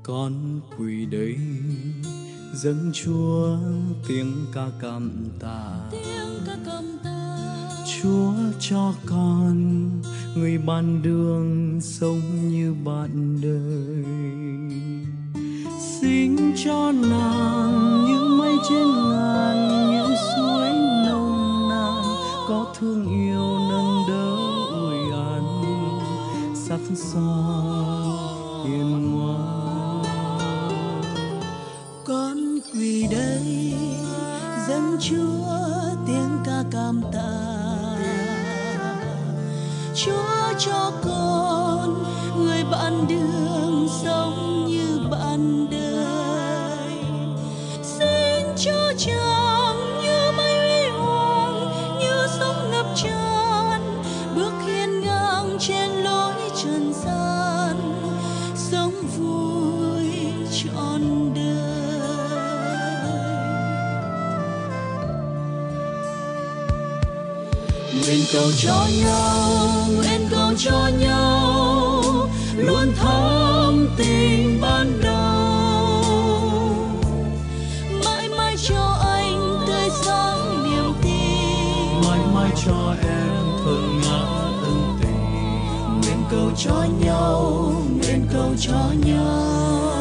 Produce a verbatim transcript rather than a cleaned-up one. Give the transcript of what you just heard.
con quỳ đây dâng Chúa tiếng ca cảm tạ. Tiếng ca cảm tạ. Chúa cho con người ban đường sống như bạn đời. Xin cho nàng như mây trên ngàn, như suối nồng nàn, có thương yêu nâng đỡ ủi an, sắt son hiền ngoan. Con quỳ đây dâng Chúa tiếng ca cảm tạ. Chúa cho con người bạn đường sống như bạn đời. Xin cho chàng như mây huy hoàng, như sóng ngập tràn, bước hiên ngang trên lối trần gian, sống vui trọn đời. Nguyện cầu cho nhau, nguyện cầu cho nhau luôn thắm tình ban đầu, mãi mãi cho anh tươi sáng niềm tin, mãi mãi cho em thơ ngát ân tình. nguyện cầu cho nhau, nguyện cầu cho nhau.